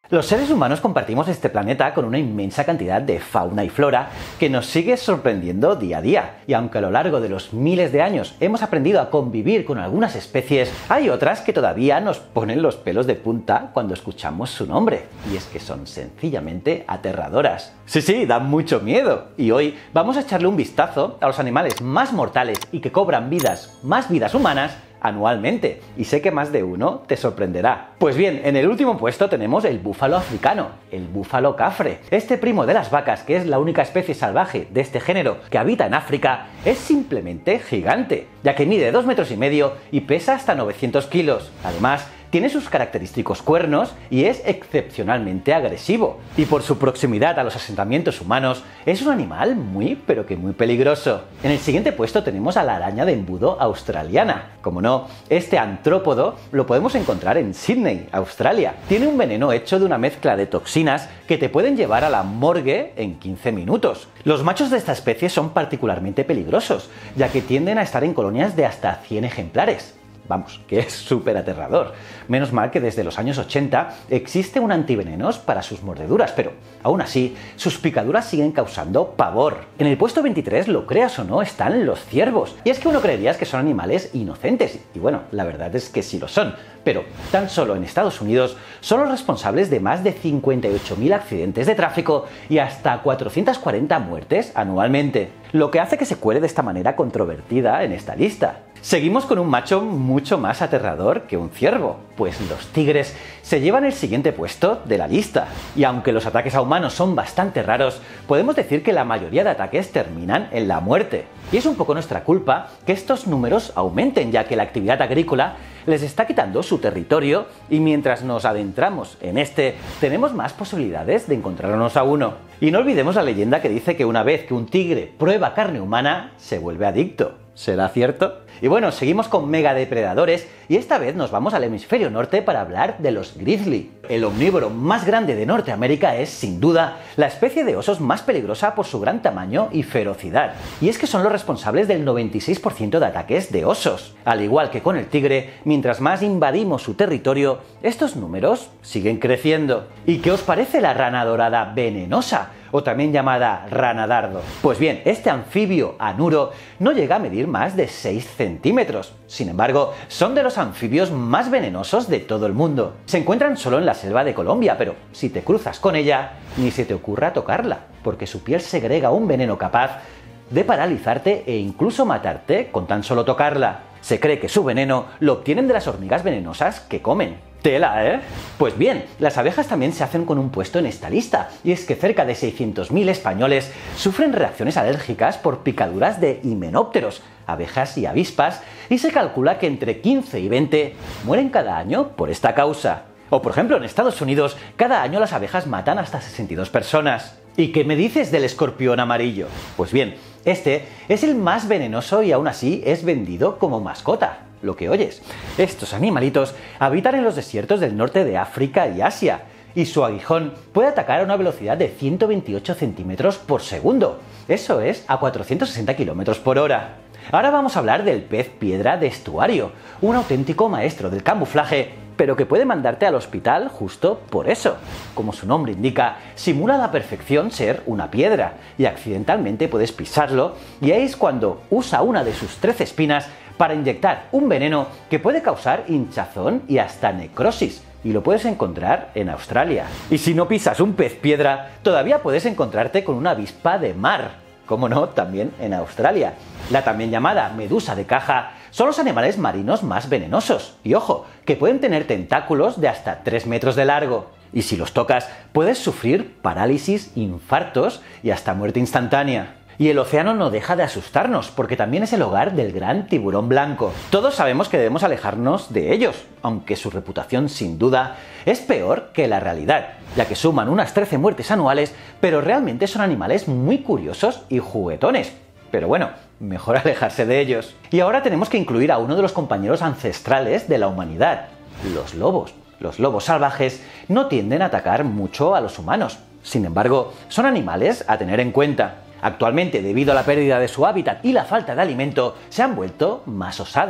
Los seres humanos compartimos este planeta con una inmensa cantidad de fauna y flora que nos sigue sorprendiendo día a día. Y aunque a lo largo de los miles de años hemos aprendido a convivir con algunas especies, hay otras que todavía nos ponen los pelos de punta cuando escuchamos su nombre. Y es que son sencillamente aterradoras. Sí, dan mucho miedo. Y hoy vamos a echarle un vistazo a los animales más mortales y que cobran más vidas humanas anualmente, y sé que más de uno te sorprenderá. Pues bien, en el último puesto tenemos el búfalo africano, el búfalo cafre. Este primo de las vacas, que es la única especie salvaje de este género que habita en África, es simplemente gigante, ya que mide 2,5 metros y pesa hasta 900 kilos. Además, tiene sus característicos cuernos y es excepcionalmente agresivo. Y por su proximidad a los asentamientos humanos, es un animal muy peligroso. En el siguiente puesto tenemos a la araña de embudo australiana. Como no, este antrópodo lo podemos encontrar en Sydney, Australia. Tiene un veneno hecho de una mezcla de toxinas que te pueden llevar a la morgue en 15 minutos. Los machos de esta especie son particularmente peligrosos, ya que tienden a estar en colonias de hasta 100 ejemplares. Vamos, que es súper aterrador. Menos mal que desde los años 80 existe un antivenenos para sus mordeduras, pero aún así, sus picaduras siguen causando pavor. En el puesto 23, lo creas o no, están los ciervos. Y es que uno creería que son animales inocentes, y bueno, la verdad es que sí lo son. Pero tan solo en Estados Unidos son los responsables de más de 58.000 accidentes de tráfico y hasta 440 muertes anualmente, lo que hace que se cuele de esta manera controvertida en esta lista. Seguimos con un macho mucho más aterrador que un ciervo, pues los tigres se llevan el siguiente puesto de la lista. Y aunque los ataques a humanos son bastante raros, podemos decir que la mayoría de ataques terminan en la muerte. Y es un poco nuestra culpa que estos números aumenten, ya que la actividad agrícola les está quitando su territorio y mientras nos adentramos en este, tenemos más posibilidades de encontrarnos a uno. Y no olvidemos la leyenda que dice que una vez que un tigre prueba carne humana, se vuelve adicto. ¿Será cierto? Y bueno, seguimos con megadepredadores y esta vez nos vamos al hemisferio norte para hablar de los grizzly. El omnívoro más grande de Norteamérica es, sin duda, la especie de osos más peligrosa por su gran tamaño y ferocidad. Y es que son los responsables del 96% de ataques de osos. Al igual que con el tigre, mientras más invadimos su territorio, estos números siguen creciendo. ¿Y qué os parece la rana dorada venenosa? O también llamada rana dardo. Pues bien, este anfibio anuro no llega a medir más de 6 centímetros. Sin embargo, son de los anfibios más venenosos de todo el mundo. Se encuentran solo en la selva de Colombia, pero si te cruzas con ella, ni se te ocurra tocarla, porque su piel segrega un veneno capaz de paralizarte e incluso matarte con tan solo tocarla. Se cree que su veneno lo obtienen de las hormigas venenosas que comen. Tela, ¿eh? Pues bien, las abejas también se hacen con un puesto en esta lista, y es que cerca de 600.000 españoles sufren reacciones alérgicas por picaduras de himenópteros, abejas y avispas, y se calcula que entre 15 y 20 mueren cada año por esta causa. O por ejemplo, en Estados Unidos, cada año las abejas matan hasta 62 personas. ¿Y qué me dices del escorpión amarillo? Pues bien, este es el más venenoso y aún así es vendido como mascota. Lo que oyes. Estos animalitos habitan en los desiertos del norte de África y Asia, y su aguijón puede atacar a una velocidad de 128 centímetros por segundo. Eso es a 460 kilómetros por hora. Ahora vamos a hablar del pez piedra de estuario, un auténtico maestro del camuflaje, pero que puede mandarte al hospital justo por eso. Como su nombre indica, simula a la perfección ser una piedra, y accidentalmente puedes pisarlo, y ahí es cuando usa una de sus 13 espinas para inyectar un veneno que puede causar hinchazón y hasta necrosis, y lo puedes encontrar en Australia. Y si no pisas un pez piedra, todavía puedes encontrarte con una avispa de mar, como no, también en Australia. La también llamada medusa de caja son los animales marinos más venenosos, y ojo, que pueden tener tentáculos de hasta 3 metros de largo. Y si los tocas, puedes sufrir parálisis, infartos y hasta muerte instantánea. Y el océano no deja de asustarnos, porque también es el hogar del gran tiburón blanco. Todos sabemos que debemos alejarnos de ellos, aunque su reputación sin duda es peor que la realidad, ya que suman unas 13 muertes anuales, pero realmente son animales muy curiosos y juguetones. Pero bueno, mejor alejarse de ellos. Y ahora tenemos que incluir a uno de los compañeros ancestrales de la humanidad, los lobos. Los lobos salvajes no tienden a atacar mucho a los humanos. Sin embargo, son animales a tener en cuenta. Actualmente, debido a la pérdida de su hábitat y la falta de alimento, se han vuelto más osados.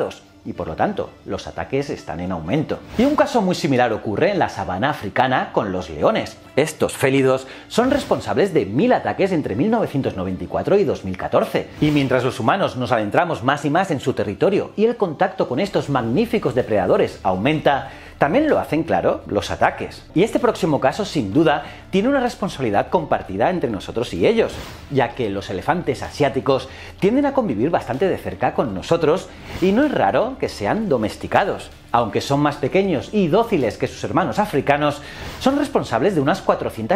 y por lo tanto los ataques están en aumento. Y un caso muy similar ocurre en la sabana africana con los leones. Estos félidos son responsables de 1000 ataques entre 1994 y 2014. Y mientras los humanos nos adentramos más y más en su territorio y el contacto con estos magníficos depredadores aumenta, también lo hacen claro los ataques. Y este próximo caso, sin duda, tiene una responsabilidad compartida entre nosotros y ellos, ya que los elefantes asiáticos tienden a convivir bastante de cerca con nosotros y no es raro que sean domesticados. Aunque son más pequeños y dóciles que sus hermanos africanos, son responsables de unas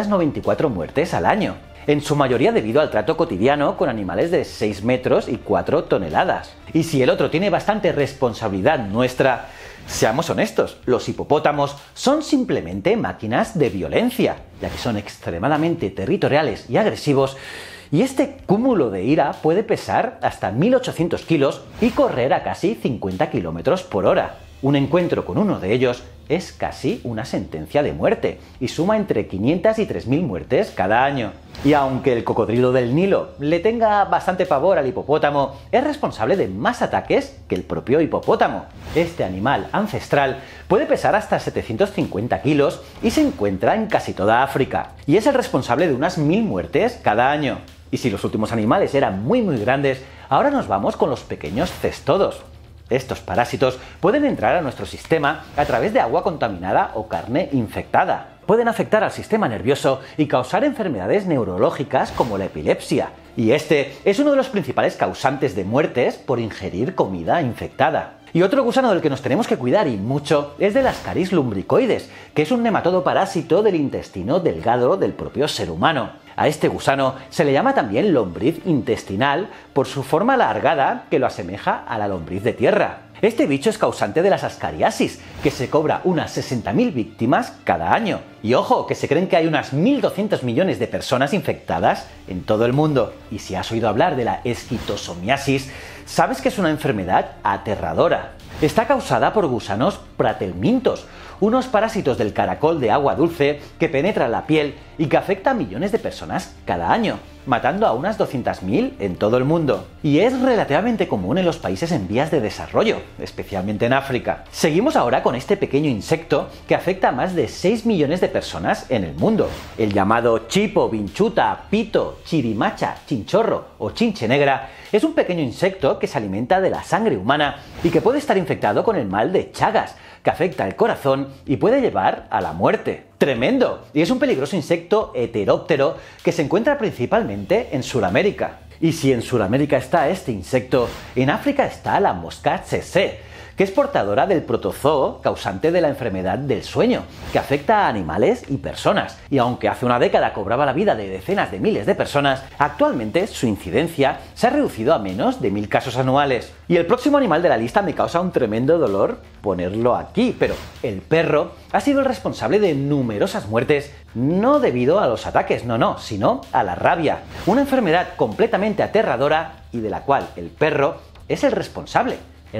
494 muertes al año, en su mayoría debido al trato cotidiano con animales de 6 metros y 4 toneladas. Y si el otro tiene bastante responsabilidad nuestra, seamos honestos, los hipopótamos son simplemente máquinas de violencia, ya que son extremadamente territoriales y agresivos, y este cúmulo de ira puede pesar hasta 1800 kilos y correr a casi 50 kilómetros por hora. Un encuentro con uno de ellos es casi una sentencia de muerte y suma entre 500 y 3000 muertes cada año. Y aunque el cocodrilo del Nilo le tenga bastante pavor al hipopótamo, es responsable de más ataques que el propio hipopótamo. Este animal ancestral puede pesar hasta 750 kilos y se encuentra en casi toda África. Y es el responsable de unas 1000 muertes cada año. Y si los últimos animales eran muy grandes, ahora nos vamos con los pequeños cestodos. Estos parásitos pueden entrar a nuestro sistema a través de agua contaminada o carne infectada. Pueden afectar al sistema nervioso y causar enfermedades neurológicas como la epilepsia. Y este es uno de los principales causantes de muertes por ingerir comida infectada. Y otro gusano del que nos tenemos que cuidar y mucho es del Ascaris lumbricoides, que es un nematodo parásito del intestino delgado del propio ser humano. A este gusano se le llama también lombriz intestinal por su forma alargada que lo asemeja a la lombriz de tierra. Este bicho es causante de las ascariasis, que se cobra unas 60.000 víctimas cada año. Y ojo, que se creen que hay unas 1.200 millones de personas infectadas en todo el mundo. Y si has oído hablar de la esquistosomiasis, sabes que es una enfermedad aterradora. Está causada por gusanos pratelmintos, unos parásitos del caracol de agua dulce que penetran la piel y que afecta a millones de personas cada año, matando a unas 200.000 en todo el mundo. Y es relativamente común en los países en vías de desarrollo, especialmente en África. Seguimos ahora con este pequeño insecto que afecta a más de 6 millones de personas en el mundo. El llamado chipo, vinchuta, pito, chirimacha, chinchorro o chinche negra es un pequeño insecto que se alimenta de la sangre humana y que puede estar infectado con el mal de Chagas, que afecta al corazón y puede llevar a la muerte. ¡Tremendo! Y es un peligroso insecto heteróptero que se encuentra principalmente en Sudamérica. Y si en Sudamérica está este insecto, en África está la mosca tsetse, que es portadora del protozoo causante de la enfermedad del sueño, que afecta a animales y personas. Y aunque hace una década cobraba la vida de decenas de miles de personas, actualmente su incidencia se ha reducido a menos de 1000 casos anuales. Y el próximo animal de la lista me causa un tremendo dolor ponerlo aquí, pero el perro ha sido el responsable de numerosas muertes, no debido a los ataques, no, sino a la rabia, una enfermedad completamente aterradora y de la cual el perro es el responsable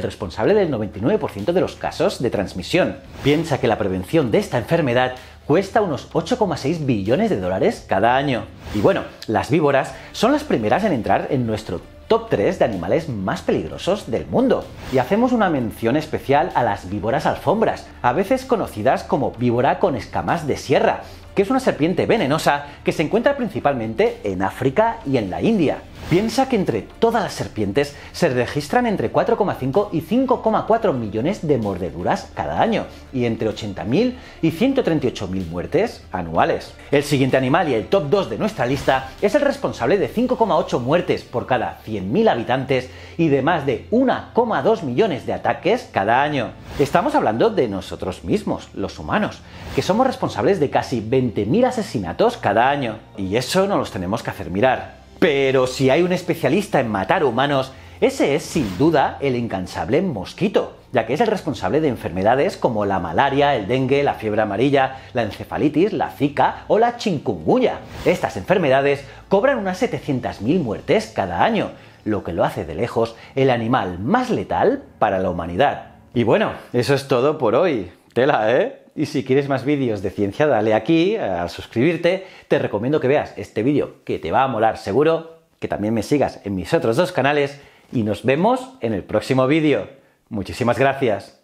del 99% de los casos de transmisión. Piensa que la prevención de esta enfermedad cuesta unos 8,6 billones de dólares cada año. Y bueno, las víboras son las primeras en entrar en nuestro top 3 de animales más peligrosos del mundo. Y hacemos una mención especial a las víboras alfombras, a veces conocidas como víbora con escamas de sierra, que es una serpiente venenosa que se encuentra principalmente en África y en la India. Piensa que entre todas las serpientes se registran entre 4,5 y 5,4 millones de mordeduras cada año y entre 80.000 y 138.000 muertes anuales. El siguiente animal y el top 2 de nuestra lista es el responsable de 5,8 muertes por cada 100.000 habitantes y de más de 1,2 millones de ataques cada año. Estamos hablando de nosotros mismos, los humanos, que somos responsables de casi 20.000 asesinatos cada año. Y eso no los tenemos que hacer mirar. Pero si hay un especialista en matar humanos, ese es sin duda el incansable mosquito, ya que es el responsable de enfermedades como la malaria, el dengue, la fiebre amarilla, la encefalitis, la zika o la chikungunya. Estas enfermedades cobran unas 700.000 muertes cada año, lo que lo hace de lejos el animal más letal para la humanidad. Y bueno, eso es todo por hoy. Tela, ¿eh? Y si quieres más vídeos de ciencia, dale aquí, al suscribirte. Te recomiendo que veas este vídeo que te va a molar seguro, que también me sigas en mis otros dos canales y nos vemos en el próximo vídeo. Muchísimas gracias.